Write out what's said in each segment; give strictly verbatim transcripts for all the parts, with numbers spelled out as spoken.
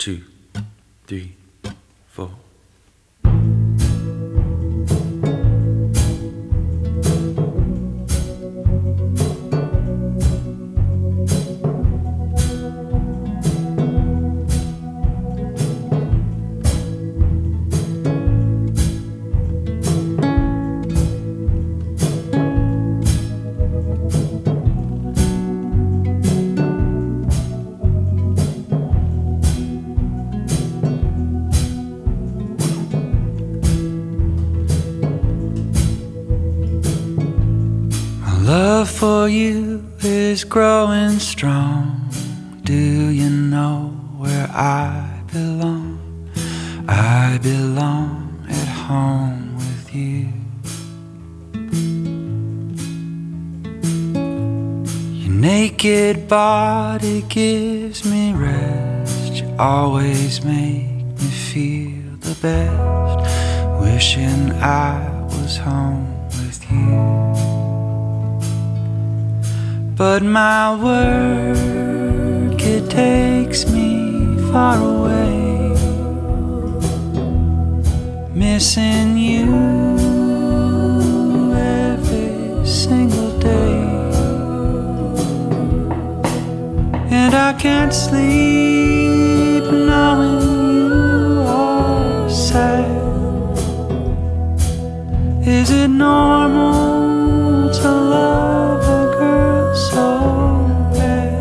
two, three, four. Love for you is growing strong. Do you know where I belong? I belong at home with you. Your naked body gives me rest. You always make me feel the best. Wishing I was home with you. But my work, it takes me far away, missing you every single day. And I can't sleep knowing you are sad. Is it normal to love a girl so bad?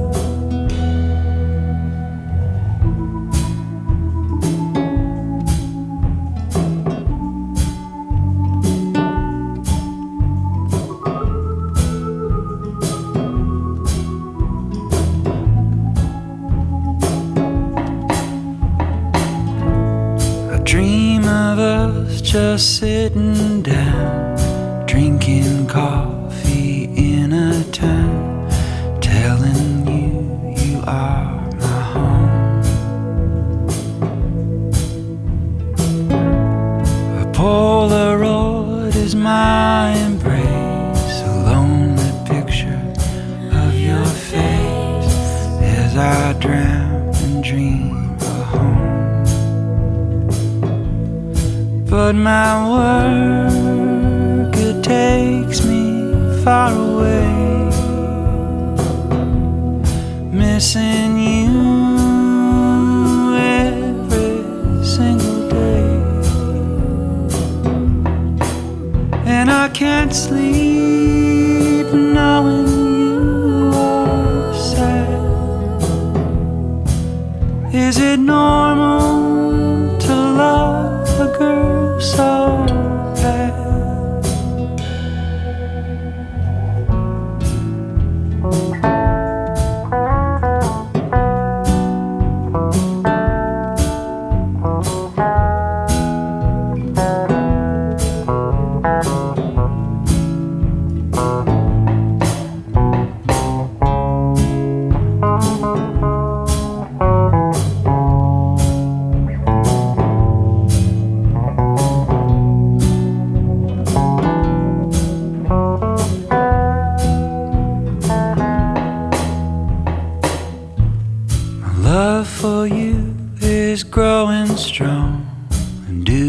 I dream of us just sitting down, drinking coffee in a town, telling you you are my home. A Polaroid is my embrace, a lonely picture of your face as I drown and dream of home. But my work, it takes me far away, missing you every single day. And I can't sleep knowing you are sad. Is it normal to love a girl so bad? Love for you is growing strong. And do